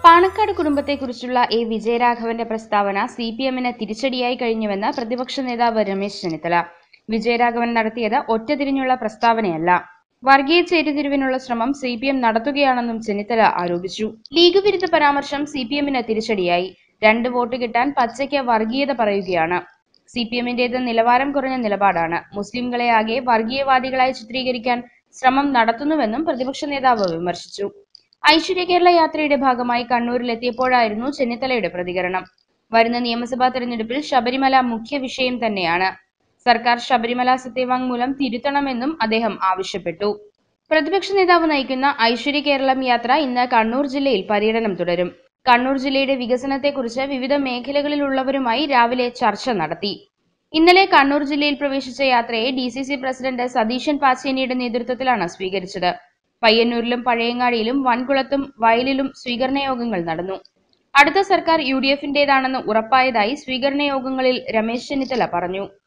Panakkad കുടുംബത്തെക്കുറിച്ചുള്ള A വിജയരാഘവന്റെ പ്രസ്താവന സിപിഎമ്മിന് തിരിച്ചടിയായി കഴിഞ്ഞുവെന്ന് പ്രതിപക്ഷ നേതാവ് രമേശ് ചെന്നിത്തല. വിജയരാഘവൻ നടത്തിയത് ഒറ്റതിരിഞ്ഞുള്ള പ്രസ്താവനയല്ല, വർഗീയ ചേരിതിരിവിനുള്ള ശ്രമം സിപിഎം നടത്തുകയാണെന്നും ചെന്നിത്തല ആരോപിച്ചു. ലീഗ് വിരുദ്ധ പരാമർശം സിപിഎമ്മിന് തിരിച്ചടിയായി. 2 വോട്ട് കിട്ടാൻ പച്ചയ്ക്ക് വർഗീയത പറയുകയാണ്. സിപിഎമ്മിന്റേത് നിലവാരം കുറഞ്ഞ നിലപാടാണ്. മുസ്ലിംകളെ ആകെ വർഗീയവാദികളായി ചിത്രീകരിക്കാൻ ശ്രമം നടത്തുന്നുവെന്നും പ്രതിപക്ഷ നേതാവ് വിമർശിച്ചു. ഐശ്വര്യ കേരള യാത്രയുടെ ഭാഗമായി കണ്ണൂരിലെത്തിയപ്പോഴായിരുന്നു ചെന്നിത്തലയുടെ പ്രതികരണം. വരുന്ന നിയമസഭാ തെരഞ്ഞെടുപ്പിൽ ശബരിമല മുഖ്യ വിഷയം തന്നെയാണ്. സർക്കാർ ശബരിമല സത്യവാങ്മൂലം തിരുത്തണമെന്നും അദ്ദേഹം ആവശ്യപ്പെട്ടു. പ്രതിപക്ഷ നേതാവ് നയിക്കുന്ന ഐശ്വര്യ കേരളം യാത്ര ഇന്ന് കണ്ണൂർ ജില്ലയിൽ പര്യടനം തുടരും. കണ്ണൂർ ജില്ലയുടെ വികസനത്തെക്കുറിച്ച് വിവിധ മേഖലകളിലുള്ളവരുമായി രാവിലെ ചർച്ച നടത്തി. ഇന്നലെ കണ്ണൂർ ജില്ലയിൽ പ്രവേശിച്ച യാത്രയെ DCC പ്രസിഡന്റ് സതീശൻ പാച്ചേനിയുടെ നേതൃത്വത്തിലാണ് സ്വീകരിച്ചത്. പയ്യന്നൂരിലും പഴയങ്ങാടിയിലും വൻകുളത്തും വയലിലും സ്വീകരണ യോഗങ്ങൾ നടന്നു. അടുത്ത സർക്കാർ UDF-ന്റേതാണെന്ന് ഉറപ്പായതായി സ്വീകരണ യോഗങ്ങളിൽ രമേശ് ചെന്നിത്തല പറഞ്ഞു.